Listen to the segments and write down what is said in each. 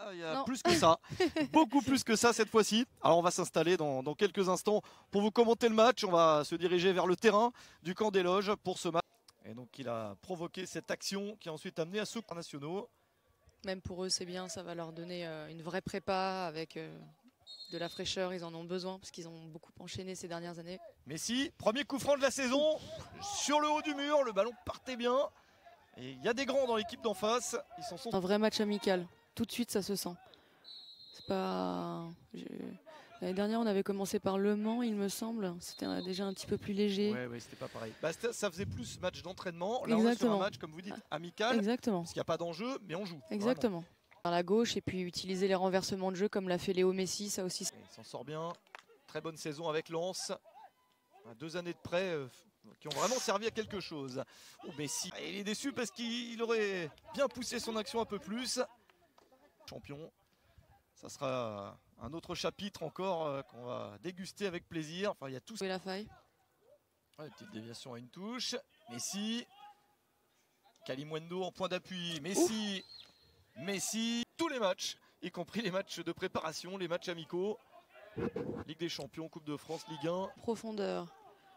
Ah, il y a Non. plus que ça, beaucoup plus que ça cette fois-ci. Alors on va s'installer dans quelques instants pour vous commenter le match. On va se diriger vers le terrain du camp des loges pour ce match. Et donc il a provoqué cette action qui a ensuite amené à ceux nationaux. Même pour eux, c'est bien, ça va leur donner une vraie prépa avec de la fraîcheur. Ils en ont besoin parce qu'ils ont beaucoup enchaîné ces dernières années. Messi, premier coup franc de la saison, sur le haut du mur, le ballon partait bien. Et il y a des grands dans l'équipe d'en face. Ils s'en sont... Un vrai match amical, tout de suite ça se sent. C'est pas... L'année dernière on avait commencé par Le Mans il me semble, c'était déjà un petit peu plus léger. Ouais, c'était pas pareil. Bah, ça faisait plus match d'entraînement. Là on est sur un match comme vous dites amical. Exactement. Parce qu'il n'y a pas d'enjeu mais on joue. Exactement. Par la gauche et puis utiliser les renversements de jeu comme l'a fait Léo Messi, ça aussi. Il s'en sort bien, très bonne saison avec Lens. 2 années de prêt qui ont vraiment servi à quelque chose. Oh, Messi, il est déçu parce qu'il aurait bien poussé son action un peu plus. Champion, ça sera un autre chapitre encore qu'on va déguster avec plaisir. Enfin, il y a tout. La faille. Ouais, petite déviation à une touche. Messi, Kalimuendo en point d'appui. Messi, Messi, tous les matchs, y compris les matchs de préparation, les matchs amicaux. Ligue des Champions, Coupe de France, Ligue 1. Profondeur.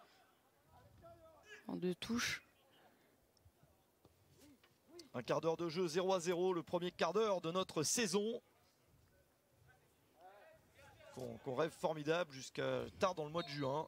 En 2 touches. Un quart d'heure de jeu, 0-0, le premier quart d'heure de notre saison. Qu'on rêve formidable jusqu'à tard dans le mois de juin.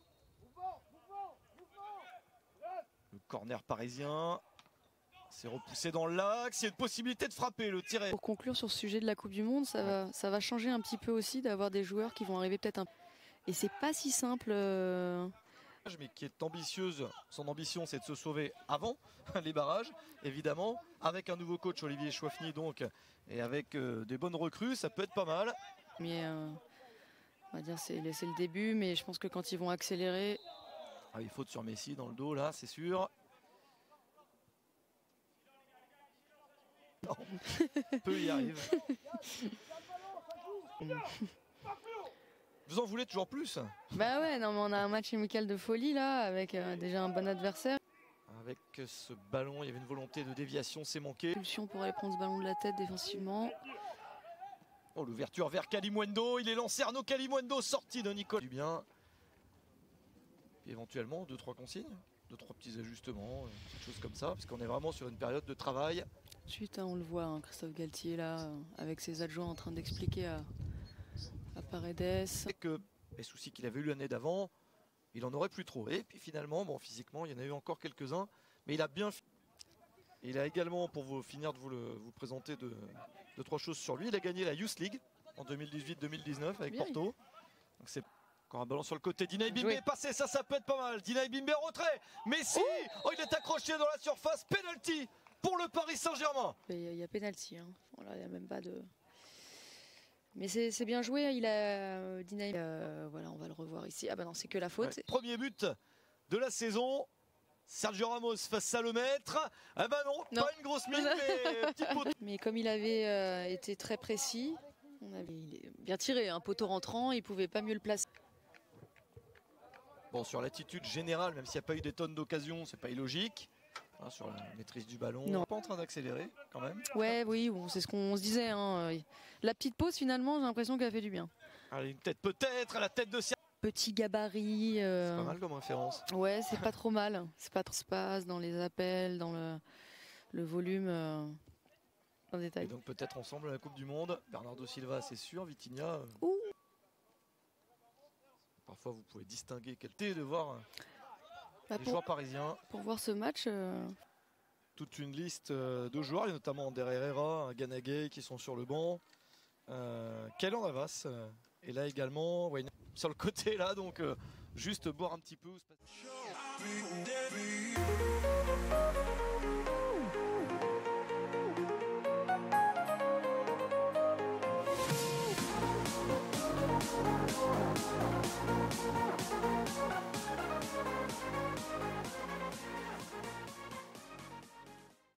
Le corner parisien. C'est repoussé dans l'axe, il y a une possibilité de frapper, le tiré. Pour conclure sur ce sujet de la Coupe du Monde, ça va changer un petit peu aussi d'avoir des joueurs qui vont arriver peut-être un... Et c'est pas si simple... Mais qui est ambitieuse, son ambition c'est de se sauver avant les barrages, évidemment, avec un nouveau coach Olivier Chouafny donc, et avec des bonnes recrues, ça peut être pas mal. Mais on va dire c'est le début, mais je pense que quand ils vont accélérer... Ah, il faute sur Messi dans le dos là, c'est sûr. Non, peu y arrive. Vous en voulez toujours plus? Bah ouais, non mais on a un match amical de folie là, avec déjà un bon adversaire. Avec ce ballon, il y avait une volonté de déviation, c'est manqué. Pulsion pour aller prendre ce ballon de la tête défensivement. Oh, l'ouverture vers Kalimuendo, il est lancé Arnaud Kalimuendo, sorti de Nicolas. Du bien. Puis éventuellement 2-3 consignes, 2-3 petits ajustements, des choses comme ça, parce qu'on est vraiment sur une période de travail. Ensuite, on le voit, hein, Christophe Galtier là, avec ses adjoints en train d'expliquer à Paredes. Que les soucis qu'il avait eu l'année d'avant, il en aurait plus trop. Et puis finalement, bon, physiquement, il y en a eu encore quelques-uns, mais il a bien. Il a également, pour vous finir de vous présenter deux, trois choses sur lui, il a gagné la Youth League en 2018-2019 avec bien. Porto. Donc c'est encore un ballon sur le côté. Dinaï Bimbe est passé, ça peut être pas mal. Dinaï Bimbe retrait. Messi, oh, il est accroché dans la surface. Penalty pour le Paris Saint-Germain. Il y a penalty, hein. Voilà, il n'y a même pas de... Mais c'est bien joué, il a Dinaï. Voilà, on va le revoir ici. Ah bah non, c'est que la faute. Ouais. Premier but de la saison. Sergio Ramos face à le maître. Ah bah non, pas une grosse mine, mais petit poteau. Mais comme il avait été très précis, il est bien tiré, un poteau rentrant, il pouvait pas mieux le placer. Bon, sur l'attitude générale, même s'il n'y a pas eu des tonnes d'occasions, c'est pas illogique. Hein, sur la maîtrise du ballon, non. Pas en train d'accélérer quand même. Ouais, oui, bon, c'est ce qu'on se disait. Hein. La petite pause, finalement, j'ai l'impression qu'elle a fait du bien. Allez, une tête peut-être à la tête de Sergio. Petit gabarit. C'est pas mal comme référence. Ouais, c'est pas trop mal. C'est pas trop espace dans les appels, dans le volume. En détail. Et donc peut-être ensemble à la Coupe du Monde. Bernardo Silva, c'est sûr. Vitinha. Parfois, vous pouvez distinguer quel thé de voir les joueurs parisiens. Pour voir ce match. Toute une liste de joueurs, et notamment Ander Herrera, Ganagay qui sont sur le banc. Keylor Navas est là également. Ouais, sur le côté là, donc juste boire un petit peu.